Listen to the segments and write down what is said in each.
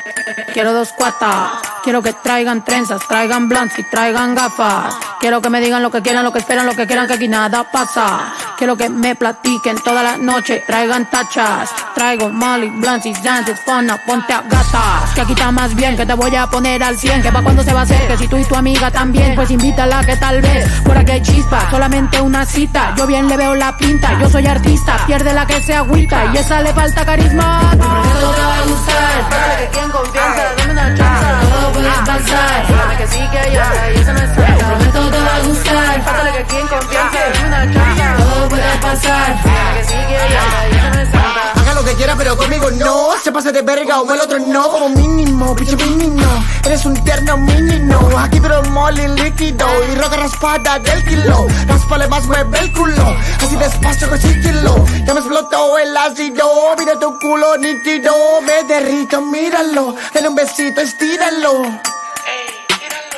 Quiero dos cuatas, quiero que traigan trenzas, traigan blunts y traigan gafas. Quiero que me digan lo que quieran, lo que esperan, lo que quieran, que aquí nada pasa. Quiero que me platiquen toda la noche, traigan tachas. Traigo molly, blunts y dances, ponte a gatas. Que aquí está más bien, que te voy a poner al 100. Que pa' cuando se va a hacer, que si tú y tu amiga también, pues invítala que tal vez por aquí hay chispa, solamente una cita. Yo bien le veo la pinta, yo soy artista, pierde la que se agüita y esa le falta carisma. Te prometo te va a gustar, pásale que aquí en confianza, dame una chance, todo puede pasar. Dígame que sí, que ya, y eso no es cierto. Te prometo te va a gustar, pásale que aquí en confianza, dame una chance, todo puede pasar. Dígame que sí, que ya, y eso no es cierto. Haga lo que quiera pero conmigo no, se pase de verga o el otro no. Como mínimo, bicho mínimo, eres un tierno mínimo. Aquí pero molly líquido y roca raspada del kilo. Raspale más, mueve el culo, así despacio con sigilo. Ya me explotó el ácido, mira tu culo nítido. Me derrito, míralo, dale un besito, estíralo. Ey, tíralo.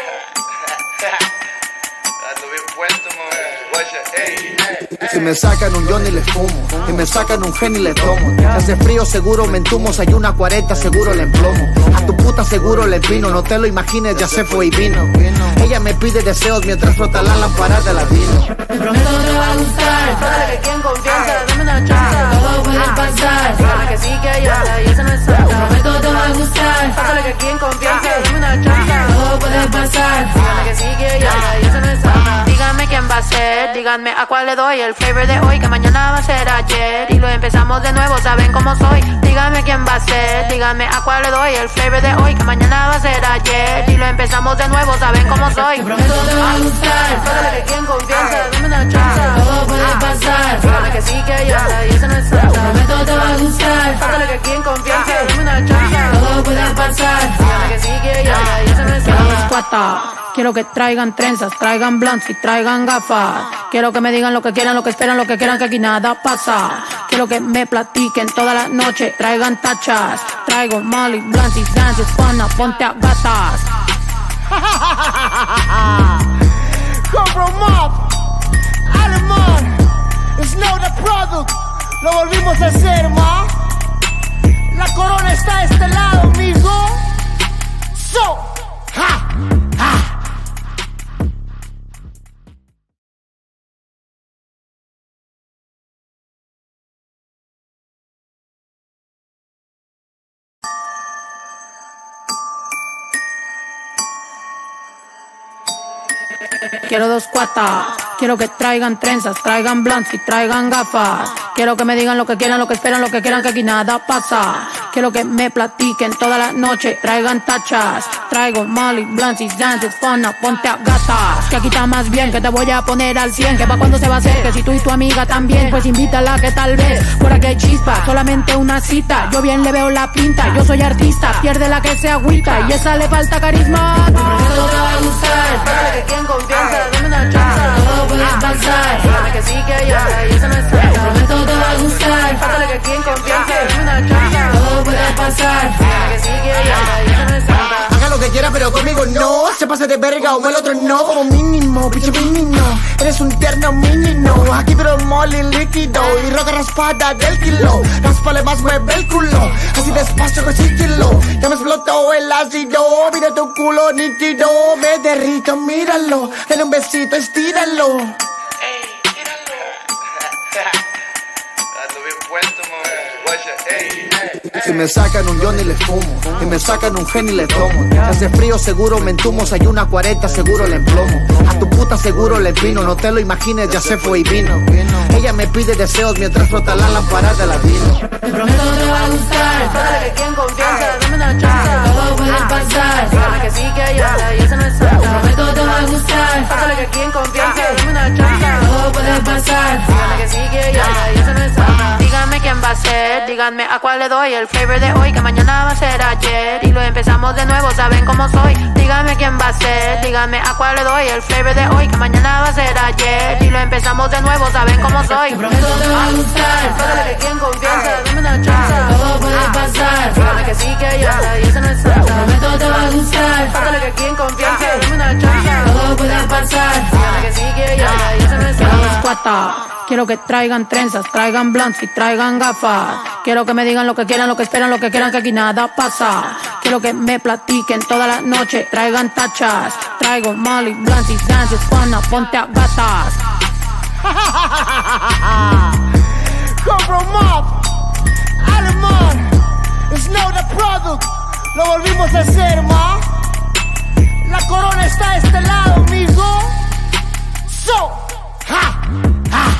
Ando bien puesto, mami. Guacha, ey. Si me sacan un Johnny le fumo, y me sacan un Henny le tomo. Si hace frío seguro me entumo, si hay una 40 seguro le emplomo. A tu puta seguro le vino, no te lo imagines, ya se fue y vino. Ella me pide deseos mientras frota la lámpara de la vino. Te prometo te va a gustar, pásale que aquí en confianza, dame una chance, todo puede pasar. Dígame que sí, que ya, y eso no es cierto. Te prometo te va a gustar, pásale que aquí en confianza, dame una chance, todo puede pasar. Dígame que sí, que ya, y eso no es cierto. Díganme quién va a ser, díganme a cuál le doy el flavor de hoy, que mañana va a ser ayer y lo empezamos de nuevo, saben cómo soy. Díganme quién va a ser, díganme a cuál le doy el flavor de hoy, que mañana va a ser ayer y lo empezamos de nuevo, saben cómo soy. Te prometo te va a gustar, pásale que aquí en confianza, dame una chance, todo puede pasar. Dígame que sí, que ya, y eso no es cierto. Te prometo te va a gustar, pásale que aquí en confianza, dame una chance, todo puede pasar. Dígame que sí, que ya, y eso no es cierto. Quiero que traigan trenzas, traigan blunts y traigan gafas. Quiero que me digan lo que quieran, lo que esperan, lo que quieran, que aquí nada pasa. Quiero que me platiquen toda la noche, traigan tachas. Traigo molly, blunts y dances, ponte a gatas. Compro Mob, Alemán, Snow the Product, lo volvimos a hacer, ma. La corona está a este lado, amigo. So, ha, ha. Quiero dos cuatas, quiero que traigan trenzas, traigan blunts y traigan gafas. Quiero que me digan lo que quieran, lo que esperan, lo que quieran, que aquí nada pasa. Quiero que me platiquen toda la noche, traigan tachas. Traigo molly, blunts y dances, ponte a gatas. Que aquí está más bien, que te voy a poner al 100. Que pa' cuando se va a hacer, que si tú y tu amiga también, pues invítala que tal vez por aquí hay chispa, solamente una cita. Yo bien le veo la pinta, yo soy artista, pierde la que se agüita y esa le falta carisma. Te prometo te va a gustar, pásale que aquí en confianza, dame una chance, todo puede pasar. Dígame que sí, que ya, y eso no es cierto. Te prometo te va a gustar, pásale que aquí en confianza, dame una chance, todo puede pasar. Dígame que sí, que ya, y eso no es cierto. Haga lo que quiera pero conmigo no, se pase de verga o el otro no. Como mínimo, bicho mínimo, eres un tierno mínimo. Aquí pero molly líquido y roca raspada del kilo. Raspale más, mueve el culo, así despacio con sigilo. Ya me explotó el ácido, mira tu culo nítido. Me derrito, míralo, dale un besito, estíralo. Ey, tíralo. Ando bien puesto, mami. Guacha, ey. Si me sacan un Johnny le fumo, y me sacan un Henny le tomo. Si hace frío seguro me entumo, si hay una 40 seguro le emplomo. A tu puta seguro le vino, no te lo imagines, ya se fue y vino. Ella me pide deseos mientras frota la lámpara de la vino. Te prometo te va a gustar, pásale que aquí en confianza, dame una chance, todo puede pasar. Dígame que sí, que ya, y eso no es cierto. Te prometo te va a gustar, pásale que aquí en confianza, dame una chance, todo puede pasar. Dígame que sí, que ya, y eso no es cierto. Díganme quién va a ser, díganme a cuál le doy el flavor de hoy, que mañana va a ser ayer y lo empezamos de nuevo, saben cómo soy. Díganme quién va a ser, díganme a cuál le doy el flavor de hoy, que mañana va a ser ayer y lo empezamos de nuevo, saben cómo soy. Te prometo te va a gustar, pásale que aquí en confianza, dame una chance, todo puede pasar. Dígame que sí, que ya, y eso no es cierto. Te prometo te va a gustar, pásale que aquí en confianza, dame una chance, todo puede pasar. Dígame que sí, que ya, y eso no es cierto. Quiero que traigan trenzas, traigan blunts y traigan gafas. Quiero que me digan lo que quieran, lo que esperan, lo que quieran, que aquí nada pasa. Quiero que me platiquen toda la noche, traigan tachas. Traigo Molly, Blancy, dances, pana, ponte a gatas. Compromop, Alemán, Snow the Product, lo volvimos a hacer, ma. La corona está a este lado, amigo. So, ha, ha.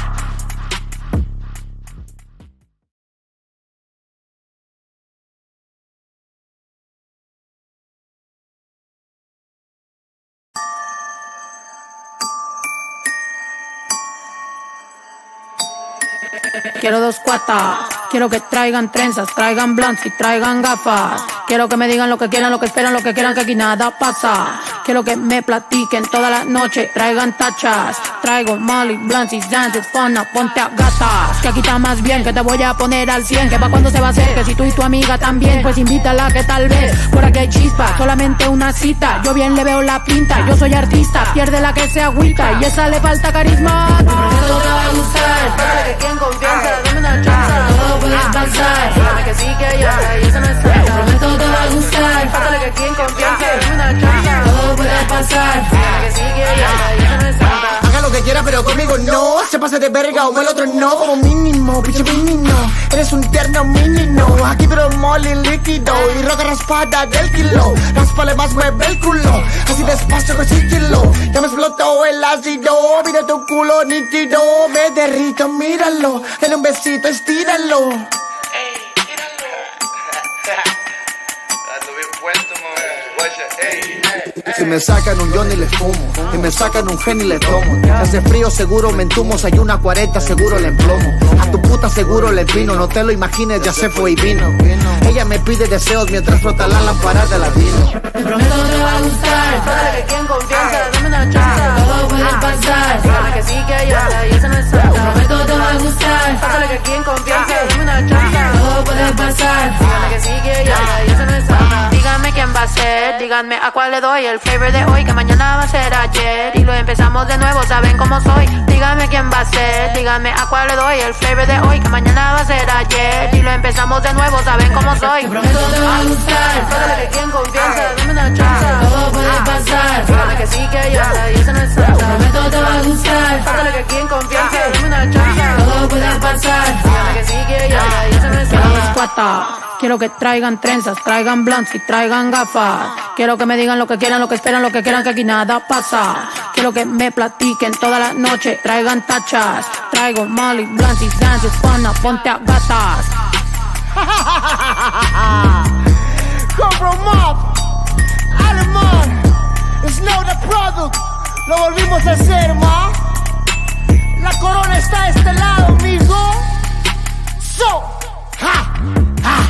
Quiero dos cuatas, quiero que traigan trenzas, traigan blondes y traigan gafas. Quiero que me digan lo que quieran, lo que esperan, lo que quieran, que aquí nada pasa. Quiero que me platiquen toda la noche, traigan tachas. Traigo Molly, blondes y dances, pana, ponte a gatas. Que aquí está más bien, que te voy a poner al 100. Que pa' cuando se va a hacer, que si tú y tu amiga también, pues invítala que tal vez por aquí hay chispa, solamente una cita. Yo bien le veo la pinta, yo soy artista, pierde la que se agüita y esa le falta carisma. Te prometo te va a gustar, para que quien confianza, dame una chance, todo puede pasar. Dígame que sí, que ya, y eso no es cierto. Te prometo te va a gustar, pásale que quien confianza, dame una chance, todo puede pasar. Dígame que sí, que ya, y eso no es cierto. Haga lo que quiera, pero conmigo no. Se pase de verga o el otro no. Como mínimo, pinche mínimo. Eres un tierno mínimo. Aquí pero Molly líquido y roca raspada del kilo. Raspale más, mueve el culo. Así despacio con sigilo. Ya me explotó el ácido. Mira tu culo nítido. Me derrito, míralo. Dale un besito, estíralo. Ey, tíralo. Ando bien puesto, mami. Guacha, ey. Si me sacan un Johnny le fumo, si me sacan un Henny le tomo. Si hace frío seguro me entumo, si hay una 40 seguro le emplomo. A tu puta seguro le empino, no te lo imagines, ya se fue y vino. Ella me pide deseos mientras frota la lámpara de latino. Te prometo te va a gustar, pásale que quien confianza, dame una chance, todo puede pasar. Dígame que sí, que ya, y eso no es cierto. Te prometo te va a gustar, pásale que quien confianza, dame una chance, todo puede pasar. Dígame que sí, que ya, y eso no es cierto. Díganme quién va a ser, díganme a cuál le doy el flavor de hoy, que mañana va a ser ayer y lo empezamos de nuevo, saben cómo soy. Díganme quién va a ser, díganme a cuál le doy el flavor de hoy, que mañana va a ser ayer y lo empezamos de nuevo, saben cómo soy. Te prometo te va a gustar, pásale que quien confianza, dame una chance, todo puede pasar. Dígame que sí, que ya, y eso no es cierto. Te prometo te va a gustar, Pásale que quien confianza, dame una chance, todo puede pasar. dígame que sí, que ya, y eso no es cierto. Quiero que traigan trenzas, traigan blondes y traigan gafas. Quiero que me digan lo que quieran, lo que esperan, lo que quieran, que aquí nada pasa. Quiero que me platiquen toda la noche, traigan tachas. Traigo Molly, blondes y dances, pana, ponte a gatas. Compromop, Alemán, Snow the Product, lo volvimos a hacer, ma. La corona está a este lado, amigo. So, ha, ha.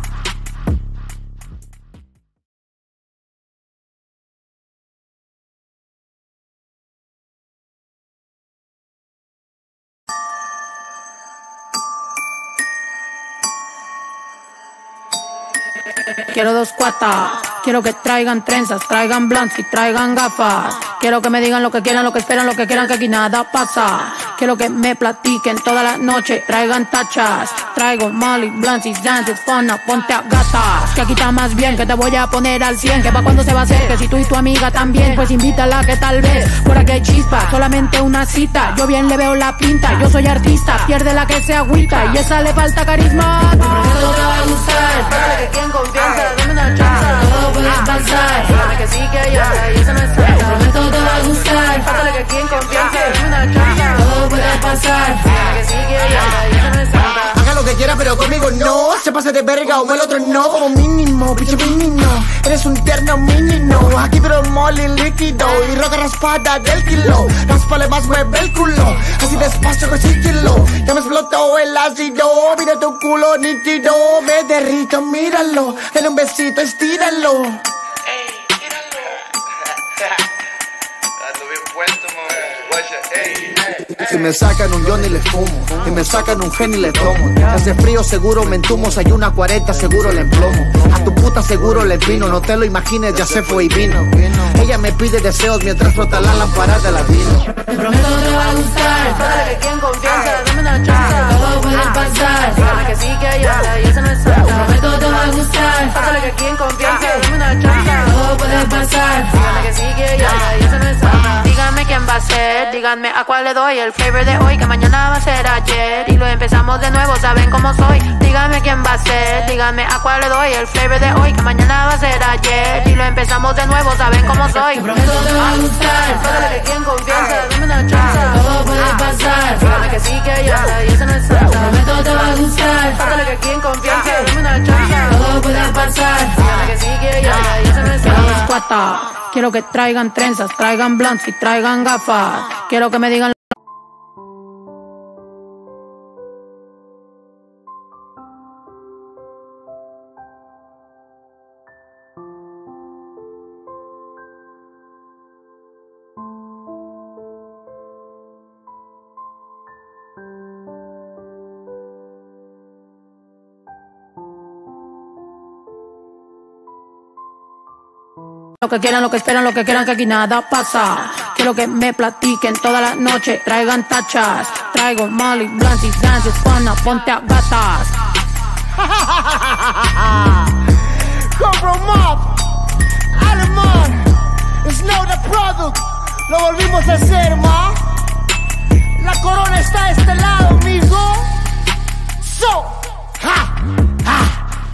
Quiero dos cuatas, quiero que traigan trenzas, traigan blondes y traigan gafas. Quiero que me digan lo que quieran, lo que esperan, lo que quieran, que aquí nada pasa. Quiero que me platiquen toda la noche, traigan tachas. Traigo Molly, blondes y dances, pana, ponte a gatas. Que aquí está más bien, que te voy a poner al 100. Que pa' cuando se va a hacer, que si tú y tu amiga también, pues invítala que tal vez por aquí hay chispa, solamente una cita. Yo bien le veo la pinta, yo soy artista, pierde la que se agüita y esa le falta carisma. Te prometo te va a gustar, pásale que quien confianza, dame una chance, todo puede pasar. Dígame que sí, que ya, y eso no es cierto. Te prometo te va a gustar, Pásale que quien confianza, dame una chance, todo puede pasar. dígame que sí, que ya, y eso no es cierto. Haga lo que quiera, pero conmigo no. Se pase de verga o el otro no. Como mínimo, pinche mínimo. Eres un tierno mínimo. Aquí pero Molly líquido y roca raspada del kilo. Raspale más, mueve el culo. Así despacio con sigilo. Ya me explotó el ácido. Mira tu culo nítido. Me derrito, míralo. Dale un besito, estíralo. Ey, tíralo. Ando bien puesto, mami. Guacha, ey. Si me sacan un Johnny le fumo, si me sacan un Henny le tomo. Si hace frío seguro me entumo, si hay una 40 seguro le emplomo. A tu puta seguro le empino, no te lo imagines, ya se fue y vino. Ella me pide deseos mientras frota la lámpara de latino. Te prometo te va a gustar, Pásale que quien confianza, dame una chance, todo puede pasar. dígame que sí, que ya, pasar. Díganme que sí, que ya, y eso no es nada. Díganme quién va a ser, díganme a cuál le doy el flavor de hoy, que mañana va a ser ayer. Y lo empezamos de nuevo, saben cómo soy. Díganme quién va a ser, díganme a cuál le doy el flavor de hoy, que mañana va a ser ayer. Y lo empezamos de nuevo, saben cómo soy. Te prometo te va a gustar, pásale que aquí en confianza, dame una chance, todo puede pasar. Díganme que sí, que ya, y eso no es nada. Te prometo te va a gustar, pásale que aquí en confianza, dame una chance, todo puede pasar. Díganme que sí, que ya, y eso no es nada. Quiero que traigan trenzas, traigan blondes y traigan gafas. Quiero que me digan lo que quieran, lo que esperan, lo que quieran, que aquí nada pasa. Quiero que me platiquen toda la noche, traigan tachas. Traigo Molly, blunts y dances, pana, ponte a gatas. Compromop, Alemán, Snow the Product, lo volvimos a hacer, ma. La corona está a este lado, amigo. So, ha, ha.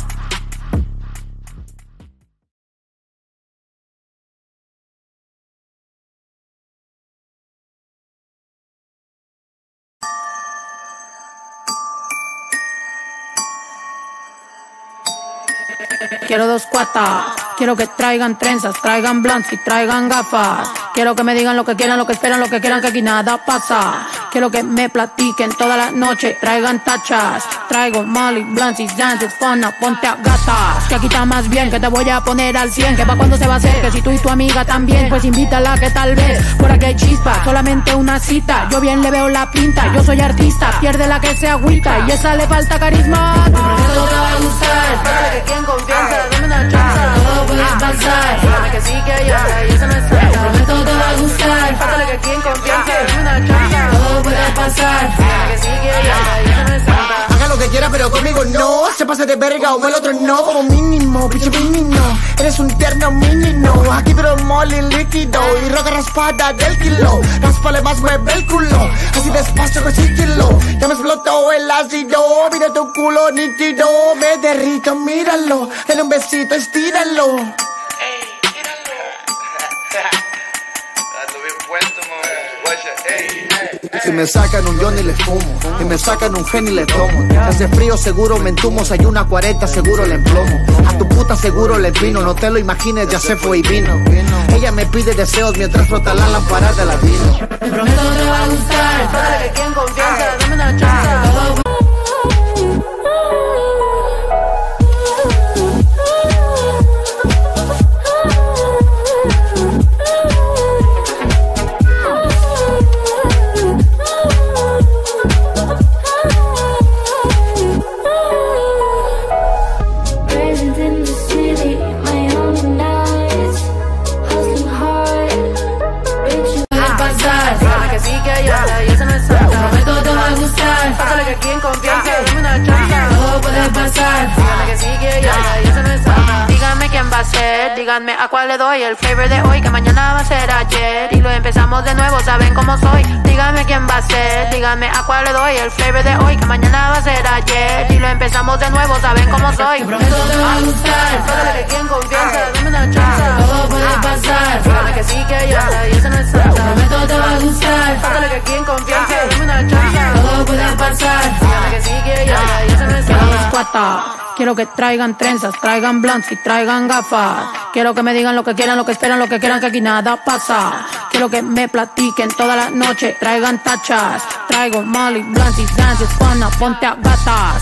Quiero dos cuatas, quiero que traigan trenzas, traigan blondes y traigan gafas. Quiero que me digan lo que quieran, lo que esperan, lo que quieran, que aquí nada pasa. Quiero que me platiquen toda la noche, traigan tachas. Traigo Molly, blunts y dances, pana, ponte a gatas. Que aquí está más bien, que te voy a poner al 100. Que pa' cuando se va a hacer, que si tú y tu amiga también, pues invítala que tal vez por aquí hay chispa, solamente una cita. Yo bien le veo la pinta, yo soy artista, pierde la que se agüita y esa le falta carisma. Te prometo te va a gustar, pásale que aquí en confianza, dame una chance, todo puede pasar. Dígame que sí, que ya, y eso no es nada. Te prometo te va a gustar, pásale que aquí en confianza, dame una chance, todo puede pasar. Dígame que sí, que ya, y eso no es nada. Haga lo que quiera, pero conmigo no. Se pase de verga como el otro no. Como mínimo, bicho mínimo. Eres un tierno mínimo. Aquí pero mole líquido y roca raspada del kilo. Raspale más, mueve el culo. Así despacio con sigilo. Ya me explotó el ácido. Mira tu culo nítido. Me derrito, míralo. Dale un besito, estíralo. Ey, tíralo. Ando bien puesto, mami. Guacha, ey. Si me sacan un Johnny les fumo, si me sacan un Henny les tomo. Si hace frío seguro me entumo, si hay una 40 seguro le emplomo. A tu puta seguro le empino, no te lo imagines, ya se fue y vino. Ella me pide deseos mientras frota la lámpara de la vino. Te prometo te va a gustar, pásale que aquí en confianza, dame una chance, todo aquí en confianza, dame una chance, todo puede pasar. Díganme que sí, que ya, y eso no es nada. Díganme quién va a ser, díganme a cuál le doy el flavor de hoy, que mañana va a ser ayer. Y lo empezamos de nuevo, saben cómo soy. Díganme quién va a ser, díganme a cuál le doy el flavor de hoy, que mañana va a ser ayer. Y lo empezamos de nuevo, saben cómo soy. Te prometo te va a gustar, pásale que aquí en confianza, dame una chance, todo puede pasar. Díganme que sí, que ya, y eso no es nada. Te prometo te va a gustar, pásale que aquí en confianza, dame una chance, todo puede pasar. Dígame que sí, que ya, y eso no es nada. Quiero que traigan trenzas, traigan blondes y traigan gafas. Quiero que me digan lo que quieran, lo que esperan, lo que quieran, que aquí nada pasa. Quiero que me platiquen toda la noche, traigan tachas. Traigo Molly, blunts y dances, pana, ponte a gatas.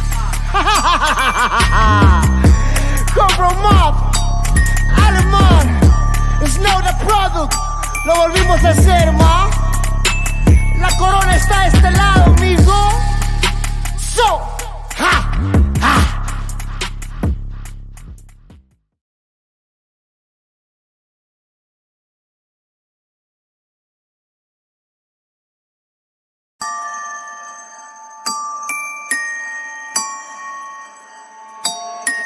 Compromop, Alemán, Snow the Product, lo volvimos a hacer, ma. La corona está a este lado, amigo. So, ha, ha.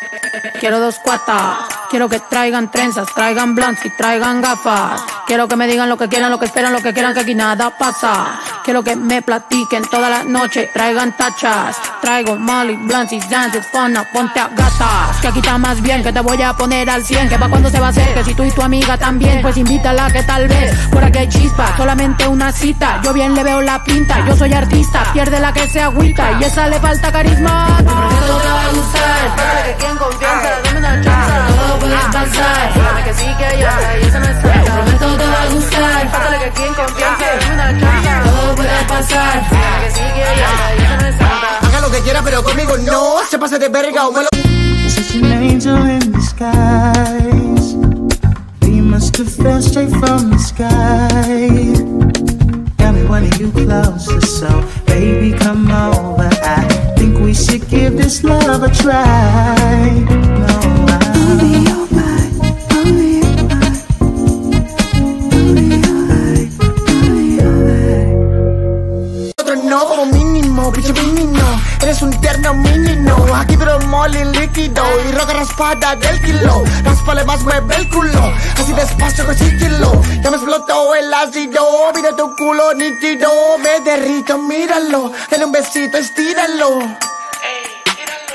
Quiero 2 cuatas, quiero que traigan trenzas, traigan blondes y traigan gafas. Quiero que me digan lo que quieran, lo que esperan, lo que quieran, que aquí nada pasa. Quiero que me platiquen toda la noche, traigan tachas. Traigo molly, blondes y dances, ponte a gatas. Que aquí está más bien, que te voy a poner al 100. Que pa' cuando se va a hacer, que si tú y tu amiga también, pues invítala que tal vez por aquí hay chispa, solamente una cita. Yo bien le veo la pinta, yo soy artista, pierde la que se agüita y esa le falta carisma. Te prometo te va a gustar, pásale que aquí en confianza, dame una chance, todo puede pasar. Dígame que sí que ya, y eso no es trampa. Te prometo te va a gustar, pásale que aquí en confianza, dame una chance, todo puede pasar. Dígame que sí que ya, y eso no es trampa. Haga lo que quiera, pero conmigo no. Se pase de verga o me lo... Such an angel in disguise. We must have fell straight from the sky. Got me wanting you closer, so baby come over. I think we should give this love a try. No, I'll be alright. I'll be alright. Otro no, como mínimo, bicho mínimo. Eres un tierno mínimo. Aquí pero mole líquido y roca raspada del kilo. Raspale más, mueve el culo. Así despacio con sigilo. Ya me explotó el ácido. Mira tu culo nítido. Me derrito, míralo. Dale un besito, estíralo. Ey, tíralo.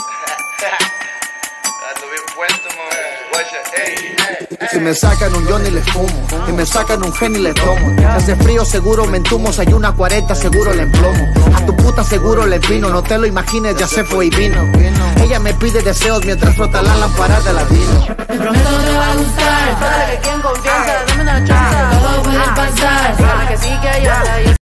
Ando bien puesto, mami. Guacha, ey. Si me sacan un Johnny le fumo, si me sacan un Henny le tomo. Si hace frío seguro me entumo, si hay una 40 seguro le emplomo. A tu puta seguro le empino, no te lo imagines, ya se fue y vino. Ella me pide deseos mientras frota la lámpara de la vino. Te prometo te va a gustar, pásale que aquí en confianza, dame una chance, todo puede pasar. Dígame que sí que ya,